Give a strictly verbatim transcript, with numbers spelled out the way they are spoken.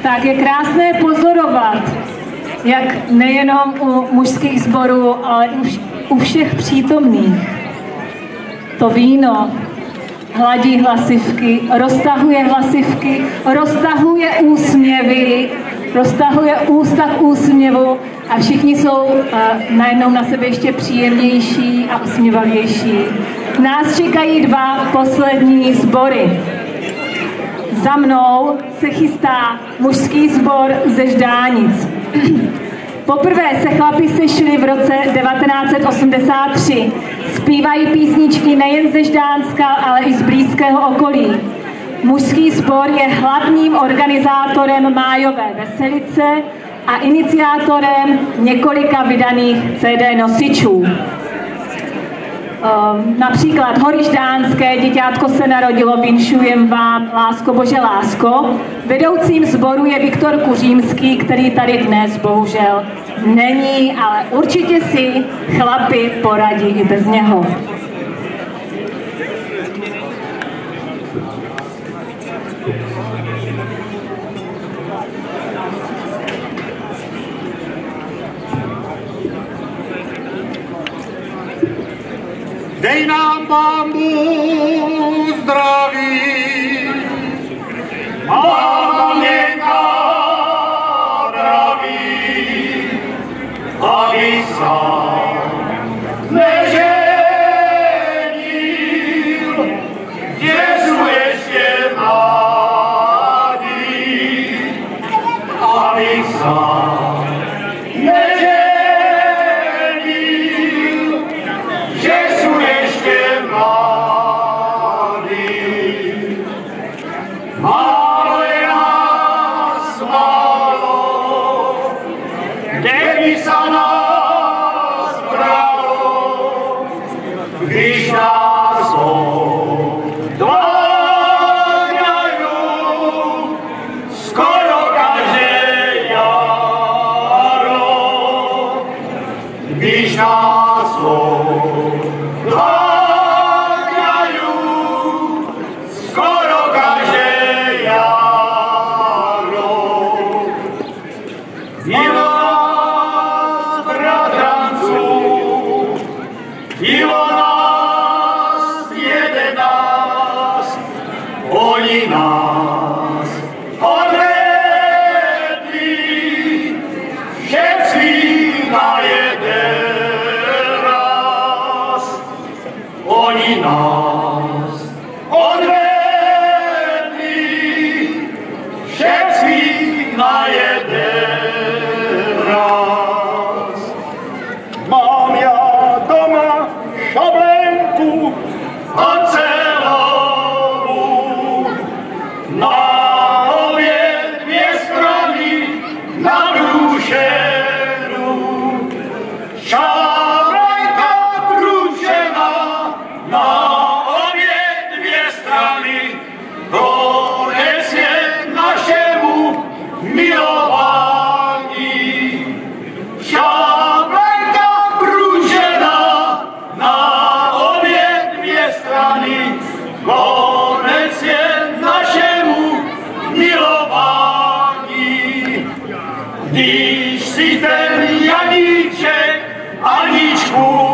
tak je krásné pozorovat, jak nejenom u mužských sborů, ale i u všech přítomných to víno hladí hlasivky, roztahuje hlasivky, roztahuje úsměvy, roztahuje ústa k úsměvu a všichni jsou uh, najednou na sebe ještě příjemnější a usměvavější. Nás čekají dva poslední sbory. Za mnou se chystá mužský sbor ze Ždánic. Poprvé se chlapi sešli v roce devatenáct set osmdesát tři. Zpívají písničky nejen ze Ždánska, ale i z blízkého okolí. Mužský sbor je hlavním organizátorem májové veselice a iniciátorem několika vydaných C D nosičů. Um, například Hory Ždánské, Děťátko se narodilo, vinšujem vám, Lásko Bože lásko. Vedoucím sboru je Viktor Kuřímský, který tady dnes bohužel není, ale určitě si chlapi poradí i bez něho. Dej nám, Pán Bůh, zdraví, máma měkká draví, aby sám neženil, Jezu ještě mladý, aby sám neženil. Když nás odváňají skoro každé jaro, když nás odváňají skoro každé jaro. Bylo nás bratranců, bylo oni nás odvedli, všetci na jeden raz. Oni nás odvedli, všetci na jeden raz. Mám já doma šablenku a na obě dvě strany nabrušenou, šablenka prušená, na obě dvě strany, konec je našemu milování. Šablenka prušená, na obě dvě strany, konec je našemu milování. Když si ten Janíček Aničku